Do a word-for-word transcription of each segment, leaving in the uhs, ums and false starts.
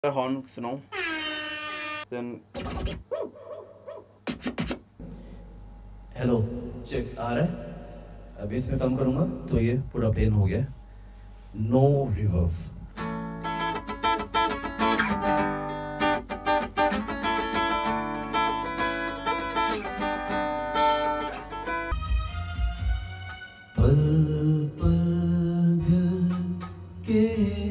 Horn सुनाओ। Then hello check आ रहा है। अभी इसमें कम करूंगा तो ये पूरा प्लेन हो गया। No reverse. पल पल दिल के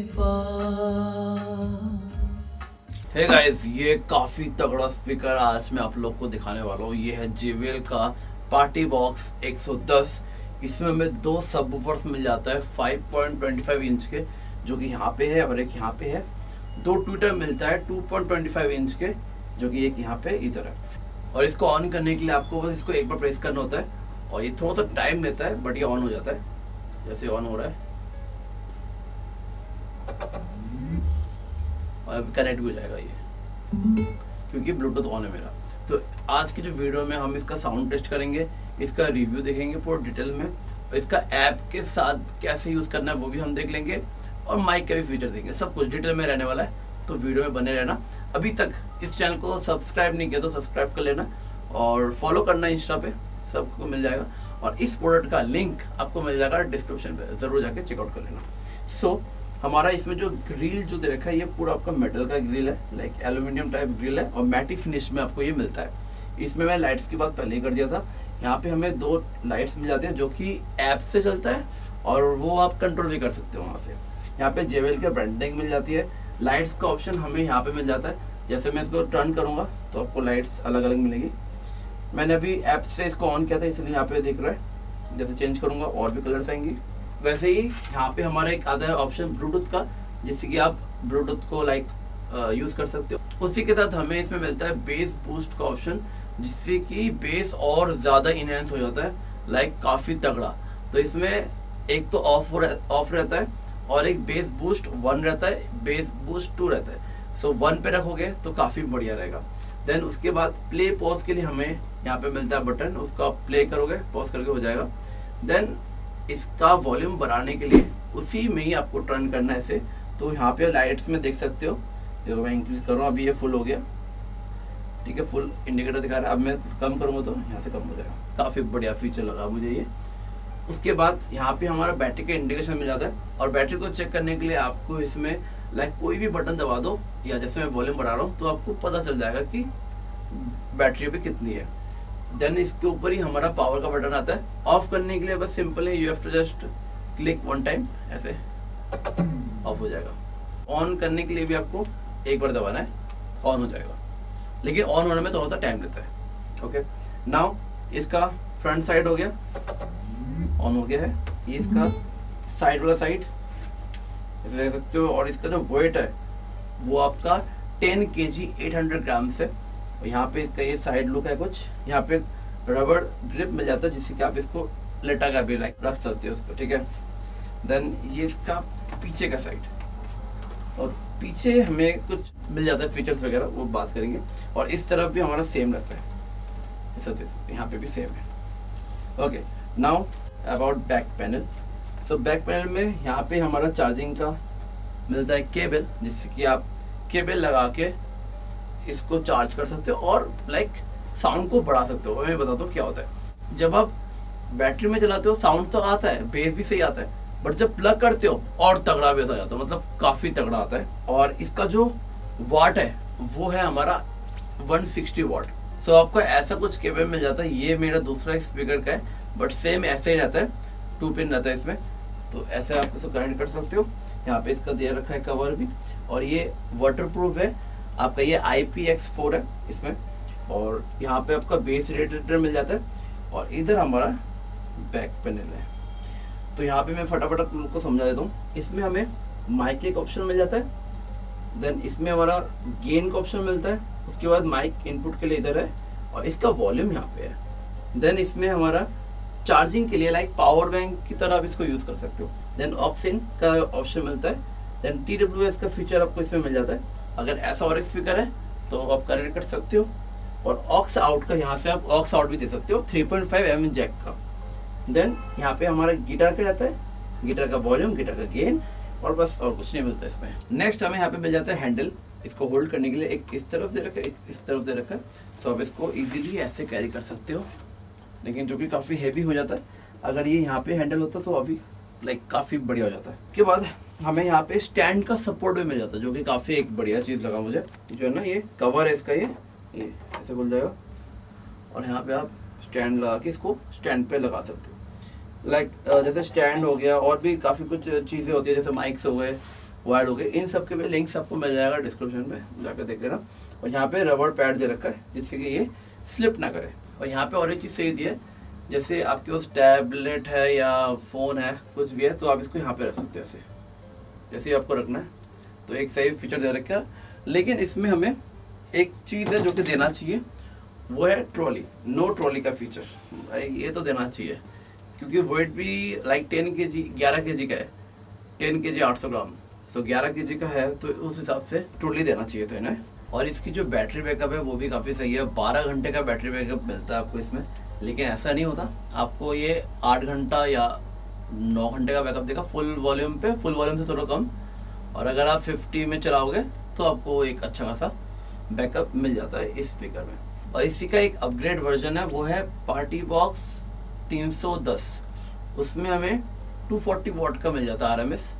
पास। हे गाइस, ये काफी तगड़ा स्पीकर आज मैं आप लोग को दिखाने वाला हूँ। ये है जे बी एल का पार्टी बॉक्स एक सौ दस। इसमें हमें दो सबवूफर्स मिल जाता है five point two five inch के, जो कि यहाँ पे है और एक यहाँ पे है। दो ट्विटर मिलता है two point two five inch के, जो कि एक यहाँ पे इधर है। और इसको ऑन करने के लिए आपको बस इसको एक बार प्रेस करना होता है और ये थोड़ा सा टाइम लेता है, बट ये ऑन हो जाता है। जैसे ऑन हो रहा है और कनेक्ट भी हो जाएगा ये, क्योंकि ब्लूटूथ ऑन है मेरा। तो आज की जो वीडियो में हम इसका साउंड टेस्ट करेंगे, इसका रिव्यू देखेंगे पूरा डिटेल में, और इसका ऐप के साथ कैसे यूज़ करना है वो भी हम देख लेंगे, और माइक का भी फीचर देखेंगे। सब कुछ डिटेल में रहने वाला है, तो वीडियो में बने रहना। अभी तक इस चैनल को सब्सक्राइब नहीं किया तो सब्सक्राइब कर लेना और फॉलो करना इंस्टा पे, सबको मिल जाएगा। और इस प्रोडक्ट का लिंक आपको मिल जाएगा डिस्क्रिप्शन पे, ज़रूर जाके चेकआउट कर लेना। सो so, हमारा इसमें जो ग्रिल जो दे रखा है, ये पूरा आपका मेटल का ग्रिल है, लाइक एल्यूमिनियम टाइप ग्रिल है, और मैटी फिनिश में आपको ये मिलता है। इसमें मैं लाइट्स की बात पहले ही कर दिया था। यहाँ पे हमें दो लाइट्स मिल जाते हैं जो कि ऐप से चलता है, और वो आप कंट्रोल भी कर सकते हो वहाँ से। यहाँ पे जे बी एल की ब्रांडिंग मिल जाती है। लाइट्स का ऑप्शन हमें यहाँ पे मिल जाता है। जैसे मैं इसको टर्न करूँगा तो आपको लाइट्स अलग अलग मिलेगी। मैंने अभी ऐप से इसको ऑन किया था, इसलिए यहाँ पे दिख रहा है। जैसे चेंज करूँगा और भी कलर्स आएंगी। वैसे ही यहाँ पे हमारा एक आता है ऑप्शन ब्लूटूथ का, जिससे कि आप ब्लूटूथ को लाइक यूज़ कर सकते हो। उसी के साथ हमें इसमें मिलता है बेस बूस्ट का ऑप्शन, जिससे कि बेस और ज़्यादा इनहेंस हो जाता है, लाइक काफ़ी तगड़ा। तो इसमें एक तो ऑफ ऑफ रहता है और एक बेस बूस्ट वन रहता है, बेस बूस्ट टू रहता है। सो वन पे रखोगे तो काफ़ी बढ़िया रहेगा। देन उसके बाद प्ले पॉज के लिए हमें यहाँ पे मिलता है बटन, उसको आप प्ले करोगे पॉज करके हो जाएगा। देन इसका वॉल्यूम बढ़ाने के लिए उसी में ही आपको टर्न करना है ऐसे। तो यहाँ पे लाइट्स में देख सकते हो, देखो मैं इंक्रीज कर रहा हूँ, अभी ये फुल हो गया, ठीक है, फुल इंडिकेटर दिखा रहा है। अब मैं कम करूँगा तो यहाँ से कम हो जाएगा। काफ़ी बढ़िया फीचर लगा मुझे ये। उसके बाद यहाँ पे हमारा बैटरी का इंडिकेशन मिल जाता है, और बैटरी को चेक करने के लिए आपको इसमें लाइक कोई भी बटन दबा दो, या जैसे मैं वॉल्यूम बढ़ा रहा हूँ तो आपको पता चल जाएगा कि बैटरी अभी कितनी है। देन इसके ऊपर ही हमारा पावर का बटन आता है। ऑफ करने के लिए बस सिंपल है, you have to just click one time, ऐसे ऑफ हो जाएगा। ऑन करने के लिए भी आपको एक बार दबाना है, ऑन हो जाएगा, लेकिन ऑन होने में थोड़ा सा टाइम लेता है। ओके, नाउ इसका फ्रंट साइड हो गया, ऑन हो गया है। ये इसका साइड वाला साइड देख सकते हो, और इसका जो वेट है वो आपका टेन के जी एट हंड्रेड ग्राम से। यहाँ पे इसका ये साइड लुक है कुछ, यहाँ पे रबर ग्रिप मिल जाता है, जिससे कि आप इसको लटा का भी लाइक रख सकते हो उसको, ठीक है। देन ये इसका पीछे का साइड, और पीछे हमें कुछ मिल जाता है फीचर्स वगैरह, वो बात करेंगे। और इस तरफ भी हमारा सेम रहता है, ऐसा देख सकते हैं, यहाँ पे भी सेम है। Okay, now about back panel. So back panel में यहाँ पे हमारा चार्जिंग का मिलता है केबल, जिससे कि आप केबल लगा के इसको चार्ज कर सकते हो और लाइक साउंड को बढ़ा सकते हो। मैं बताता हूँ क्या होता है। जब आप बैटरी में चलाते हो साउंड तो आता है, बेस भी सही आता है, बट जब प्लग करते हो और तगड़ा बेस आ जाता है, मतलब काफ़ी तगड़ा आता है। और इसका जो वाट है वो है हमारा वन सिक्सटी वाट। सो आपको ऐसा कुछ केबल मिल जाता है। ये मेरा दूसरा स्पीकर का है, बट सेम ऐसे ही रहता है, टू पिन रहता है इसमें, तो ऐसे आप इसको कनेक्ट कर सकते हो। यहाँ पे इसका दिया रखा है कवर भी, और ये वाटर प्रूफ है आपका। ये आई पी एक्स फोर है इसमें, और यहाँ पे आपका बेस रेडिएटर मिल जाता है, और इधर हमारा बैक पैनल है। तो यहाँ पे मैं फटाफट आप लोग को समझा देता हूँ। इसमें हमें माइक एक ऑप्शन मिल जाता है, देन इसमें हमारा गेन का ऑप्शन मिलता है, उसके बाद माइक इनपुट के लिए इधर है, और इसका वॉल्यूम यहाँ पे है। देन इसमें हमारा चार्जिंग के लिए लाइक पावर बैंक की तरह आप इसको यूज़ कर सकते हो। देन ऑक्सिन का ऑप्शन मिलता है। देन टी डब्ल्यू एस का फीचर आपको इसमें मिल जाता है। अगर ऐसा और एक स्पीकर है तो आप कनेक्ट कर सकते हो, और ऑक्स आउट का यहाँ से आप ऑक्स आउट भी दे सकते हो, three point five M M jack का। देन यहाँ पे हमारा गिटार का रहता है, गिटार का वॉल्यूम, गिटार का गेन, और बस और कुछ नहीं मिलता इसमें। नेक्स्ट हमें यहाँ पे मिल जाता है हैंडल। इसको होल्ड करने के लिए एक इस तरफ दे रखा है, एक इस तरफ दे रखा है, तो आप इसको इजीली ऐसे कैरी कर सकते हो, लेकिन जो कि काफ़ी हैवी हो जाता है। अगर ये यहाँ पे हैंडल होता तो अभी लाइक काफ़ी बढ़िया हो जाता है। उसके बाद हमें यहाँ पे स्टैंड का सपोर्ट भी मिल जाता है, जो कि काफ़ी एक बढ़िया चीज़ लगा मुझे। जो है ना ये कवर है इसका, ये ये ऐसे खुल जाएगा और यहाँ पे आप स्टैंड लगा के इसको स्टैंड पे लगा सकते हो। लाइक जैसे स्टैंड हो गया, और भी काफ़ी कुछ चीज़ें होती है, जैसे माइक्स हो गए, वायर हो गए, इन सब के भी लिंक्स आपको मिल जाएगा डिस्क्रिप्शन में, जाकर देख लेना। और यहाँ पे रबर पैड दे रखा है जिससे कि ये स्लिप ना करे। और यहाँ पे और एक चीज़ सही दी है, जैसे आपके पास टैबलेट है या फ़ोन है, कुछ भी है, तो आप इसको यहाँ पे रख सकते हो ऐसे, जैसे आपको रखना है। तो एक सही फीचर दे रखा है। लेकिन इसमें हमें एक चीज़ है जो कि देना चाहिए, वो है ट्रॉली। नो ट्रॉली का फीचर ये तो देना चाहिए, क्योंकि वेट भी लाइक टेन के जी ग्यारह के जी का है, टेन के जी आठ सौ ग्राम, सो ग्यारह के जी का है, तो उस हिसाब से ट्रॉली देना चाहिए था इन्हें। और इसकी जो बैटरी बैकअप है वो भी काफ़ी सही है, बारह घंटे का बैटरी बैकअप मिलता है आपको इसमें। लेकिन ऐसा नहीं होता, आपको ये आठ घंटा या नौ घंटे का बैकअप देगा फुल वॉल्यूम पे, फुल वॉल्यूम से थोड़ा कम। और अगर आप फिफ्टी में चलाओगे तो आपको एक अच्छा खासा बैकअप मिल जाता है इस स्पीकर में। और इसी का एक अपग्रेड वर्जन है, वो है पार्टी बॉक्स तीन सौ दस। उसमें हमें टू फोर्टी वॉट का मिल जाता है आर एम एस,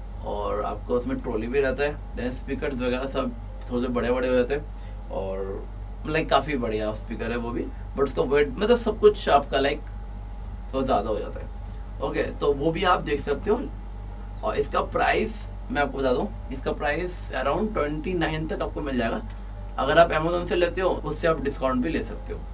और आपको उसमें ट्रॉली भी रहता है। देन स्पीकर्स वगैरह सब थोड़े बड़े बड़े हो जाते हैं, और लाइक काफ़ी बढ़िया स्पीकर है वो भी, बट उसका वेट मतलब सब कुछ आपका लाइक थोड़ा ज़्यादा हो जाता है। ओके, तो वो भी आप देख सकते हो। और इसका प्राइस मैं आपको बता दूं, इसका प्राइस अराउंड ट्वेंटी नाइन तक आपको मिल जाएगा। अगर आप अमेजोन से लेते हो उससे आप डिस्काउंट भी ले सकते हो,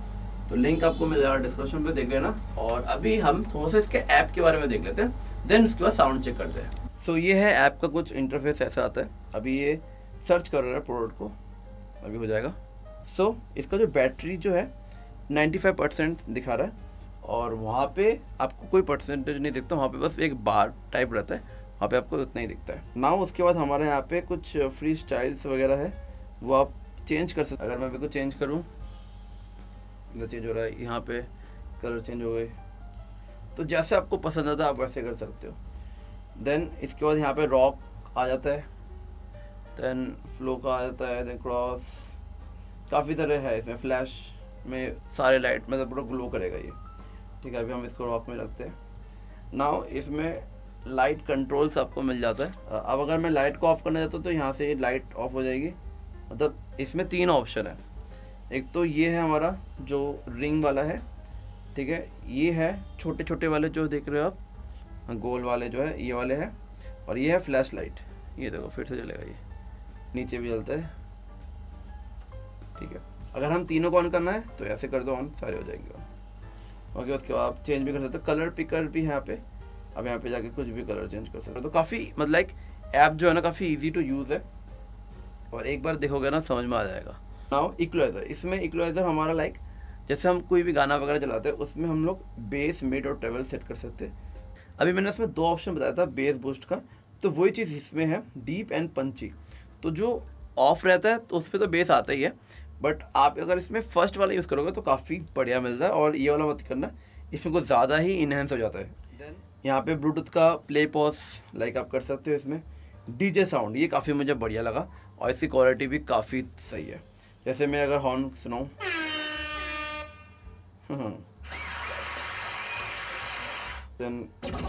तो लिंक आपको मिल जाएगा डिस्क्रिप्शन पे, देख लेना। और अभी हम थोड़ा सा इसके ऐप के बारे में देख लेते हैं, देन उसके बाद साउंड चेक करते हैं। सो so, ये है ऐप का कुछ इंटरफेस ऐसा आता है। अभी ये सर्च कर रहा है प्रोडक्ट को, अभी हो जाएगा। सो so, इसका जो बैटरी जो है पचानवे परसेंट दिखा रहा है, और वहाँ पे आपको कोई परसेंटेज नहीं दिखता, वहाँ पे बस एक बार टाइप रहता है, वहाँ पे आपको उतना ही दिखता है ना। उसके बाद हमारे यहाँ पे कुछ फ्री स्टाइल्स वगैरह है, वो आप चेंज कर सकते। अगर मैं अभी को चेंज करूँ, इधर चेंज हो रहा है, यहाँ पे कलर चेंज हो गए, तो जैसे आपको पसंद आता है आप वैसे कर सकते हो। देन इसके बाद यहाँ पे रॉक आ जाता है, देन फ्लो का आ जाता है, देन क्रॉस, काफ़ी तरह है इसमें। फ्लैश में सारे लाइट मतलब पूरा ग्लो करेगा ये, ठीक है। अभी हम इसको रॉक में रखते हैं। नाउ इसमें लाइट कंट्रोल्स आपको मिल जाता है। अब अगर मैं लाइट को ऑफ करना चाहता हूँ तो यहाँ से लाइट ऑफ हो जाएगी। मतलब इसमें तीन ऑप्शन है, एक तो ये है हमारा जो रिंग वाला है, ठीक है। ये है छोटे छोटे वाले जो देख रहे हो आप, गोल वाले जो है ये वाले हैं। और ये है फ्लैश लाइट, ये देखो फिर से चलेगा, ये नीचे भी जलता है, ठीक है। अगर हम तीनों को ऑन करना है तो ऐसे कर दो ऑन, सारे हो जाएंगे ऑन। ओके, उसके बाद आप चेंज भी कर सकते हो। कलर पिकर भी है यहाँ पे, अब यहाँ पे जाके कुछ भी कलर चेंज कर सकते हो। तो काफ़ी मतलब लाइक ऐप जो है ना काफ़ी इजी टू यूज़ है, और एक बार देखोगे ना समझ में आ जाएगा। नाउ इक्वलाइज़र, इसमें इक्वलाइज़र हमारा लाइक जैसे हम कोई भी गाना वगैरह चलाते हैं उसमें हम लोग बेस, मिड और ट्रेवल सेट कर सकते हैं। अभी मैंने उसमें दो ऑप्शन बताया था बेस बूस्ट का, तो वही चीज़ इसमें है, डीप एंड पंची। तो जो ऑफ रहता है तो उस पर तो बेस आता ही है, बट आप अगर इसमें फर्स्ट वाला यूज़ करोगे तो काफ़ी बढ़िया मिलता है। और ये वाला मत करना, इसमें कुछ ज़्यादा ही इनहेंस हो जाता है। देन यहाँ पे ब्लूटूथ का प्ले पॉज लाइक आप कर सकते हो। इसमें डीजे साउंड, ये काफ़ी मुझे बढ़िया लगा, और इसकी क्वालिटी भी काफ़ी सही है। जैसे मैं अगर हॉर्न सुनाऊँ, देन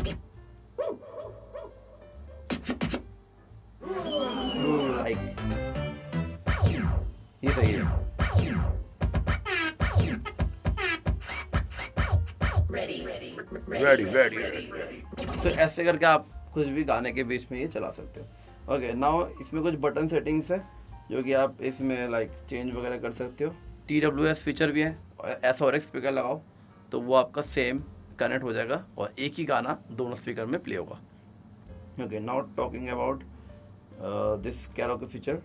लाइक ये सही है। रेडी रेडी तो ऐसे करके आप कुछ भी गाने के बीच में ये चला सकते हो। ओके, नाउ इसमें कुछ बटन सेटिंग्स है जो कि आप इसमें लाइक चेंज वगैरह कर सकते हो। टी डब्ल्यू एस फीचर भी है, एस और एक्स स्पीकर लगाओ तो वो आपका सेम कनेक्ट हो जाएगा और एक ही गाना दोनों स्पीकर में प्ले होगा। Okay, now talking about this karaoke feature.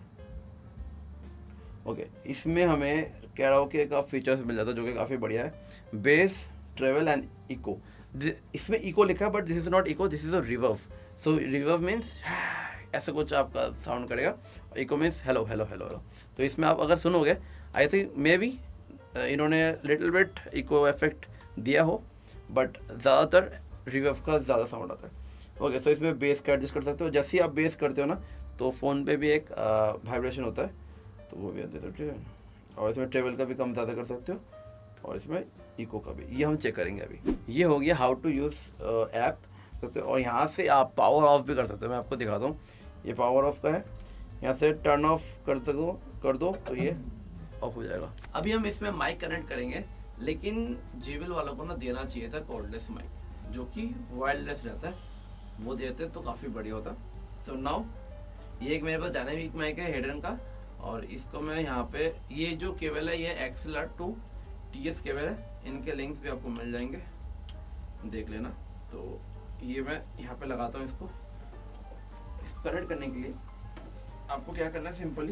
Okay, इसमें हमें कैरोके का फीचर्स मिल जाता है जो कि काफ़ी बढ़िया है। Bass, treble and echo. इसमें इको लिखा है but this is not echo, this is a reverb. So reverb means ऐसा कुछ आपका साउंड करेगा, echo means hello hello hello hello. तो इसमें आप अगर सुनोगे आई थिंक मे बी इन्होंने लिटिल बिट इको इफेक्ट दिया हो, बट ज़्यादातर रिवर्व का ज़्यादा साउंड आता है। ओके, सो इसमें बेस का एडजस्ट कर सकते हो। जैसे ही आप बेस करते हो ना तो फ़ोन पे भी एक वाइब्रेशन होता है, तो वो भी दे सकते हो। और इसमें ट्रेवल का भी कम ज़्यादा कर सकते हो, और इसमें इको का भी, ये हम चेक करेंगे अभी। ये हो गया हाउ टू यूज़ ऐप सकते हो, और यहाँ से आप पावर ऑफ भी कर सकते हो। मैं आपको दिखाता हूँ, ये पावर ऑफ का है, यहाँ से टर्न ऑफ कर सको कर दो तो ये ऑफ हो जाएगा। अभी हम इसमें माइक कनेक्ट करेंगे, लेकिन जेबल वालों को ना देना चाहिए था कॉर्डलेस माइक, जो कि वायरलेस रहता है, वो देते तो काफ़ी बढ़िया होता। सो so नाउ ये एक मेरे पास डायनामिक माइक है हिडन का, और इसको मैं यहाँ पे, ये जो केबल है ये XLR to T S cable है, इनके लिंक्स भी आपको मिल जाएंगे, देख लेना। तो ये मैं यहाँ पे लगाता हूँ इसको। इसको कनेक्ट करने के लिए आपको क्या करना है, सिंपली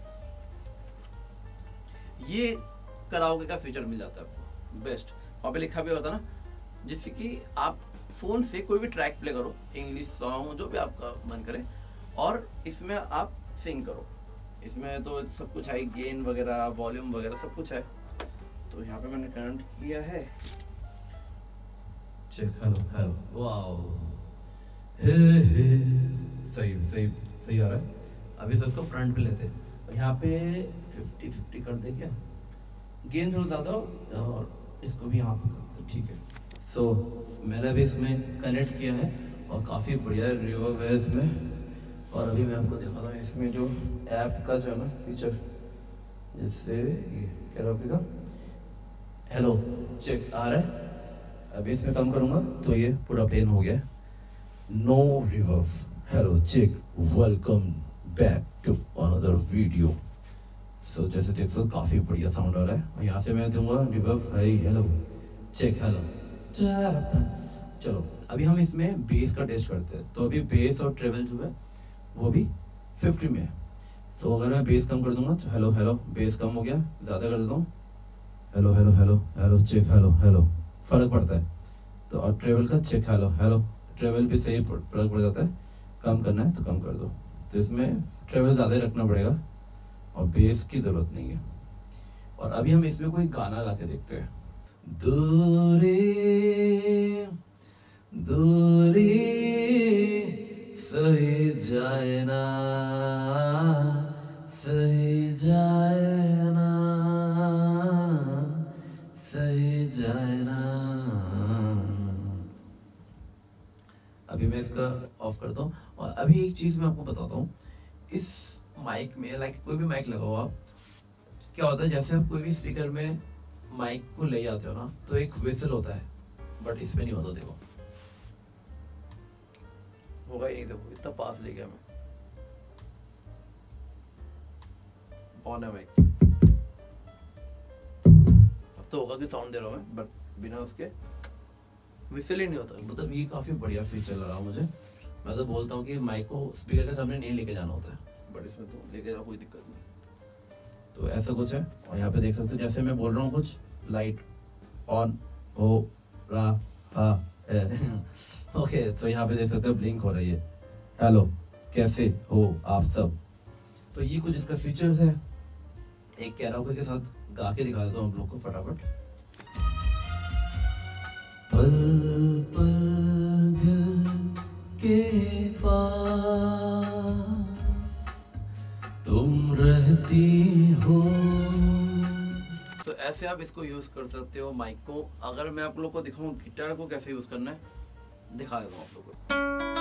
ये कराओके का फीचर मिल जाता है आपको, बेस्ट। वहाँ पे लिखा भी होता है ना, जिससे कि आप फ़ोन से कोई भी ट्रैक प्ले करो, इंग्लिश सॉन्ग जो भी आपका मन करे, और इसमें आप सिंग करो। इसमें तो सब कुछ है, गेन वगैरह, वॉल्यूम वगैरह सब कुछ है। तो यहाँ पे मैंने कनेक्ट किया है। Check, hello hello, wow, hey hey, सही सही सही आ रहा है। अभी तो इसको फ्रंट पे लेते हैं, और यहाँ पे फिफ्टी फिफ्टी कर दे क्या, गेन थोड़ा ज़्यादा हो, और इसको भी यहाँ पे कर दो, ठीक है। सो so, मैंने भी इसमें कनेक्ट किया है, और काफ़ी बढ़िया रिवर्ब है इसमें। और अभी मैं आपको दिखाता हूँ इसमें जो ऐप का जो है ना फीचर, जैसे ये क्या रखेगा, हेलो चेक आ रहा है। अभी इसमें कम करूँगा तो ये पूरा प्लेन हो गया, no reverb, hello check, welcome back to another video. So जैसे देख सकते काफ़ी बढ़िया साउंड आ रहा है। और यहाँ से मैं दूंगा reverb, hi hello check hello. चलो अभी हम इसमें बेस का टेस्ट करते हैं। तो अभी बेस और ट्रेवल जो है वो भी फिफ्टी में है। सो so, अगर मैं बेस कम कर दूंगा तो हेलो हेलो, बेस कम हो गया, ज़्यादा कर देता हूँ, hello hello hello hello check hello hello, फ़र्क पड़ता है। तो और ट्रेवल का चेक हेलो हेलो, ट्रेवल भी सही फ़र्क पड़ जाता है। कम करना है तो कम कर दो। तो इसमें ट्रेवल ज़्यादा ही रखना पड़ेगा, और बेस की ज़रूरत नहीं है। और अभी हम इसमें कोई गाना गा के देखते हैं। दूरी दूरी सही जाए ना, सही जाए ना, सही जाए ना। अभी मैं इसका ऑफ करता हूँ। और अभी एक चीज़ मैं आपको बताता हूँ, इस माइक में, लाइक कोई भी माइक लगाओ आप, क्या होता है, जैसे आप कोई भी स्पीकर में माइक को ले जाते हो ना, तो एक विसल होता है, बट इसमें नहीं होता। देखो होगा ये, देखो इतना पास ले गया मैं, ऑन है माइक। अब तो होगा कि साउंड दे रहा हूँ मैं, बट बिना उसके विसल ही नहीं होता। मतलब ये काफ़ी बढ़िया फीचर लगा मुझे। मैं तो बोलता हूँ कि माइक को स्पीकर के सामने नहीं लेके जाना होता है, बट इसमें तो लेके जाओ, कोई दिक्कत नहीं। तो ऐसा कुछ है। और यहाँ पे देख सकते हो, जैसे मैं बोल रहा हूँ कुछ, लाइट ऑन हो रहा है। ओके, तो यहाँ पे देख सकते हो ब्लिंक हो रही है, हेलो कैसे हो आप सब। तो ये कुछ इसका फीचर्स है। एक कैराओके के साथ गा के दिखा देता हूँ आप लोग को फटाफट। पल पल दिल के पास तुम रहती हो। तो ऐसे आप इसको यूज़ कर सकते हो माइक को। अगर मैं आप लोग को दिखाऊं गिटार को कैसे यूज़ करना है, दिखा देता हूँ आप लोग को।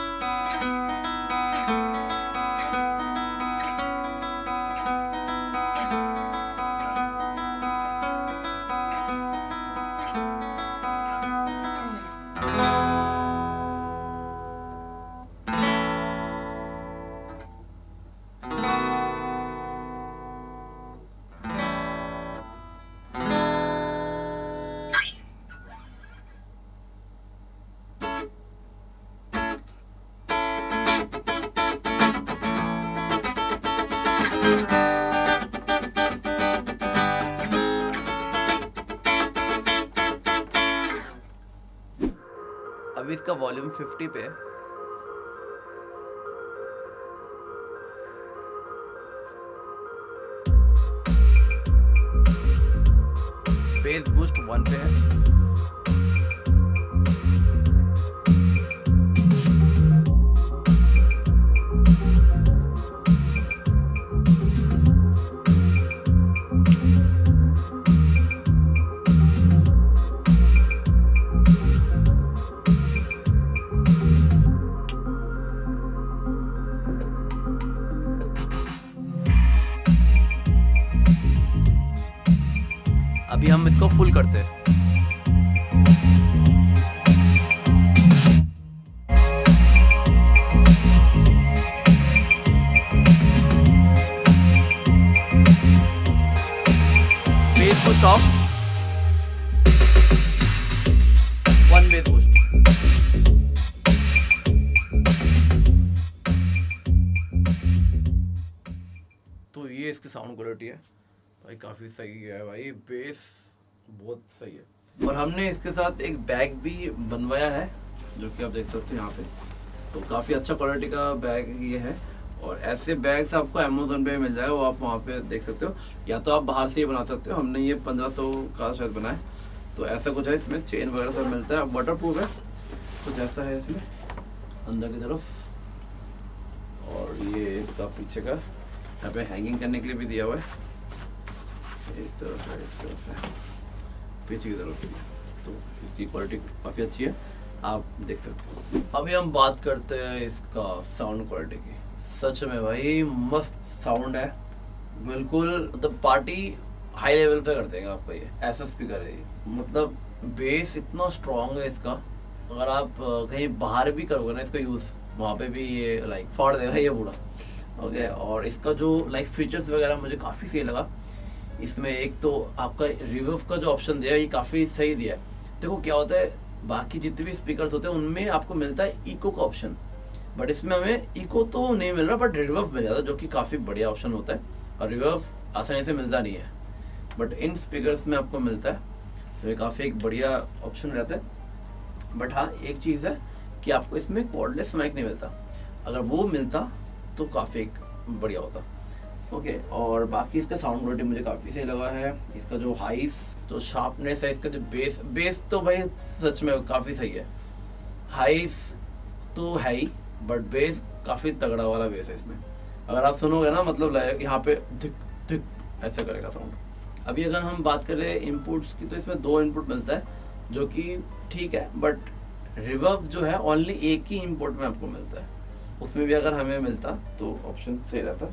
अभी इसका वॉल्यूम फिफ्टी पे है। बेस बूस्ट वन पे है। अभी हम इसको फुल करते हैं। बेस को सॉफ्ट, वन बेस बूस्ट। तो ये इसकी साउंड क्वालिटी है भाई, काफ़ी सही है भाई, बेस बहुत सही है। और हमने इसके साथ एक बैग भी बनवाया है जो कि आप देख सकते हो यहाँ पे। तो काफ़ी अच्छा क्वालिटी का बैग ये है। और ऐसे बैग्स आपको अमेज़न पे मिल जाएगा, वो आप वहाँ पे देख सकते हो, या तो आप बाहर से ही बना सकते हो। हमने ये पंद्रह सौ का शायद बनाया। तो ऐसा कुछ है, इसमें चेन वगैरह सब मिलता है, वाटर प्रूफ है, कुछ ऐसा है इसमें अंदर की तरफ। और ये इसका पीछे का यहाँ पे हैंगिंग करने के लिए भी दिया हुआ है, इस तरफ है, इस तरफ है, पीछे की तरफ। तो इसकी क्वालिटी काफ़ी अच्छी है, आप देख सकते हो। अभी हम बात करते हैं इसका साउंड क्वालिटी की। सच में भाई मस्त साउंड है, बिल्कुल मतलब पार्टी हाई लेवल पे कर देंगे आपका ये, ऐसा स्पीकर है ये। मतलब बेस इतना स्ट्रॉन्ग है इसका, अगर आप कहीं बाहर भी करोगे ना इसका यूज़, वहाँ पे भी ये लाइक फाड़ देगा ये बूढ़ा। ओके, और इसका जो लाइक फीचर्स वगैरह मुझे काफ़ी सही लगा। इसमें एक तो आपका रिवर्ब का जो ऑप्शन दिया है ये काफ़ी सही दिया है। देखो क्या होता है, बाकी जितने भी स्पीकर्स होते हैं उनमें आपको मिलता है इको का ऑप्शन, बट इसमें हमें इको तो नहीं मिल रहा, बट रिवर्ब मिल जाता है, जो कि काफ़ी बढ़िया ऑप्शन होता है। और रिवर्ब आसानी से मिलता नहीं है, बट इन स्पीकर्स में आपको मिलता है, तो ये काफ़ी एक बढ़िया ऑप्शन रहता है। बट हाँ, एक चीज़ है कि आपको इसमें कॉर्डलेस माइक नहीं मिलता, अगर वो मिलता तो काफ़ी एक बढ़िया होता। ओके, और बाकी इसका साउंड क्वालिटी मुझे काफ़ी सही लगा है। इसका जो हाइस, जो शार्पनेस है, इसका जो बेस बेस तो भाई सच में काफ़ी सही है। हाइस तो है ही, बट बेस काफ़ी तगड़ा वाला बेस है इसमें। अगर आप सुनोगे ना, मतलब लगेगा कि यहाँ पे धिक धिक ऐसा करेगा साउंड। अभी अगर हम बात करें इनपुट्स की, तो इसमें दो इनपुट मिलता है जो कि ठीक है, बट रिवर्ब जो है ओनली एक ही इनपुट में आपको मिलता है। उसमें भी अगर हमें मिलता तो ऑप्शन सही रहता।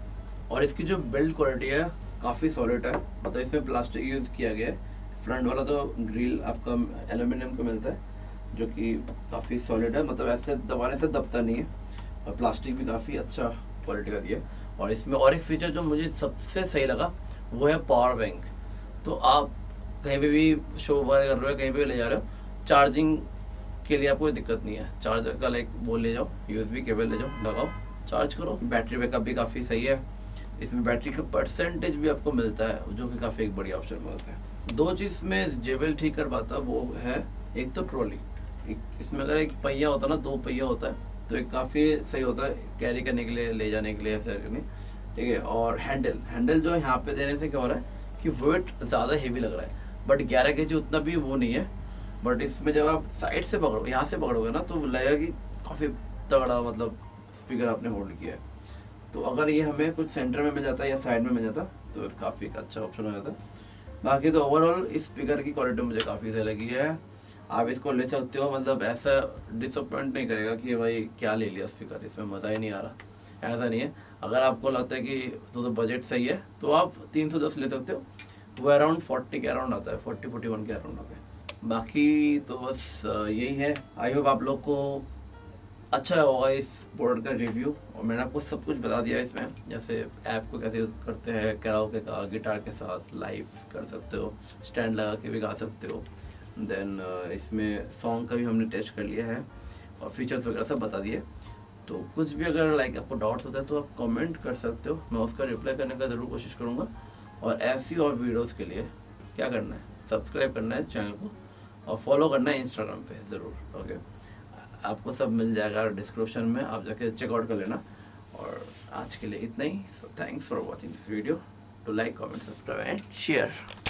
और इसकी जो बिल्ड क्वालिटी है काफ़ी सॉलिड है, मतलब इसमें प्लास्टिक यूज़ किया गया है। फ्रंट वाला तो ग्रिल आपका एल्यूमिनियम का मिलता है, जो कि काफ़ी सॉलिड है, मतलब ऐसे दबाने से दबता नहीं है। और प्लास्टिक भी काफ़ी अच्छा क्वालिटी का दिया। और इसमें और एक फीचर जो मुझे सबसे सही लगा वो है पावर बैंक। तो आप कहीं पे भी शो वगैरह कर रहे हो, कहीं पे भी ले जा रहे हो, चार्जिंग के लिए आपको कोई दिक्कत नहीं है। चार्जर का लाइक वो ले जाओ, यूएसबी केबल ले जाओ, लगाओ, चार्ज करो। बैटरी बैकअप भी काफ़ी सही है। इसमें बैटरी का परसेंटेज भी आपको मिलता है, जो कि काफ़ी एक बढ़िया ऑप्शन मिलता है। दो चीज़ में जेबल ठीक कर पाता वो है, एक तो ट्रॉली, इसमें अगर एक पहिया होता है ना, दो पहिया होता है, तो एक काफ़ी सही होता है कैरी करने के लिए, ले जाने के लिए, ऐसे करने, ठीक है। और हैंडल हैंडल जो है यहाँ पे देने से क्या हो रहा है कि वेट ज़्यादा हेवी लग रहा है, बट ग्यारह के जी उतना भी वो नहीं है। बट इसमें जब आप साइड से पकड़ो, यहाँ से पकड़ोगे ना, तो लगेगा कि काफ़ी तगड़ा मतलब स्पीकर आपने होल्ड किया है। तो अगर ये हमें कुछ सेंटर में मिल जाता है या साइड में मिल जाता तो काफ़ी अच्छा ऑप्शन हो जाता है। बाकी तो ओवरऑल इस स्पीकर की क्वालिटी मुझे काफ़ी सही लगी है। आप इसको ले सकते हो, मतलब ऐसा डिसअपॉइंट नहीं करेगा कि भाई क्या ले लिया स्पीकर, इसमें मज़ा ही नहीं आ रहा, ऐसा नहीं है। अगर आपको लगता है कि तो, तो बजट सही है तो आप तीन सौ दस ले सकते हो, वो अराउंड फोर्टी के अराउंड आता है, फोर्टी फोर्टी वन के अराउंड आता है। बाकी तो बस यही है। आई होप आप लोग को अच्छा लगा होगा इस प्रोडक्ट का रिव्यू, और मैंने आपको सब कुछ बता दिया इसमें, जैसे ऐप को कैसे यूज़ करते हैं, कैराओके का गिटार के साथ लाइव कर सकते हो, स्टैंड लगा के भी गा सकते हो। देन इसमें सॉन्ग का भी हमने टेस्ट कर लिया है और फीचर्स वगैरह सब बता दिए। तो कुछ भी अगर लाइक आपको डाउट्स होता है तो आप कमेंट कर सकते हो, मैं उसका रिप्लाई करने का ज़रूर कोशिश करूँगा। और ऐसी और वीडियोस के लिए क्या करना है, सब्सक्राइब करना है चैनल को और फॉलो करना है इंस्टाग्राम पे ज़रूर। ओके, आपको सब मिल जाएगा डिस्क्रिप्शन में, आप जाके चेकआउट कर लेना। और आज के लिए इतना ही। So thanks for watching this video. To like, comment, subscribe and share.